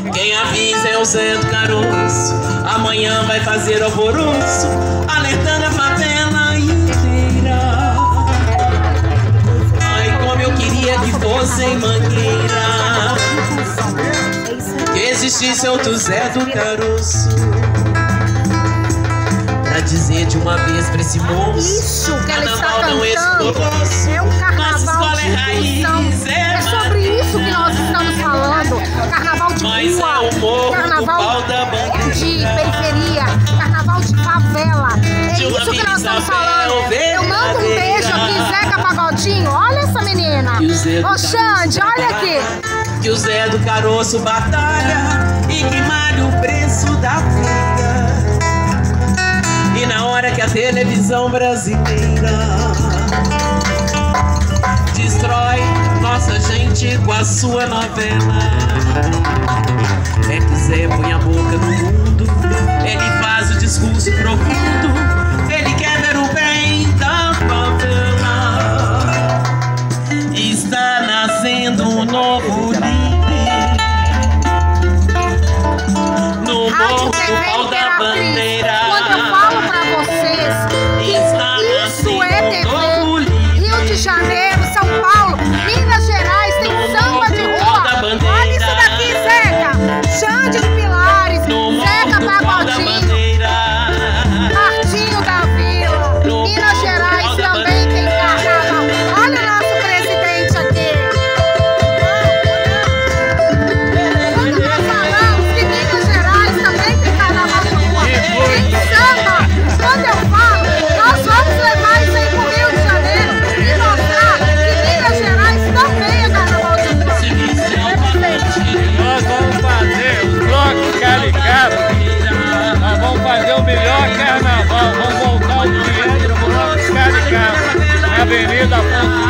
Quem avisa é o Zé do Caroço. Amanhã vai fazer alvoroço, alertando a favela inteira. Ai, como eu queria que fosse em Mangueira, que existisse outro Zé do Caroço, pra dizer de uma vez pra esse moço: isso que ela está não é cantando é um carnaval de inclusão. É sobre isso que nós estamos falando. Carnaval de rua, carnaval de periferia, carnaval de favela. É isso que nós estamos falando. Eu mando um beijo aqui, Zeca Pagodinho. Olha essa menina. Ô Xande, olha aqui. Que o Zé do Caroço batalha e que malha o preço da feira. E na hora que a televisão brasileira destrói nossa gente com a sua novela, é que Zé põe a boca no mundo, ele faz o discurso profundo, ele quer ver o bem da favela. Está nascendo um novo líder no morro do pau da bandeira. Quando eu falo pra vocês que isso é TV, Rio de Janeiro, São Paulo, Minas Gerais, tem samba de rua. Olha isso daqui, Zeca. Xande de Pilares, Zeca Pagodinho, Martinho da Vila, Minas Gerais também tem carnaval. Olha o nosso presidente aqui. Quando nós falamos que Minas Gerais também tem carnaval de rua, tem samba. Quando eu falo, nós vamos levar isso aí pro Rio de Janeiro e mostrar que Minas Gerais também é carnaval de rua. Nós vamos fazer os blocos caricatos. Nós vamos fazer o melhor carnaval. Vamos voltar o dinheiro para os blocos caricatos na Avenida Afonso